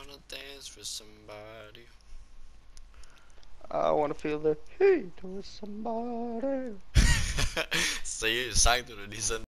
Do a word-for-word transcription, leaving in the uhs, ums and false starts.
wanna dance with somebody. I wanna feel the heat with somebody. Så sang du det lige sådan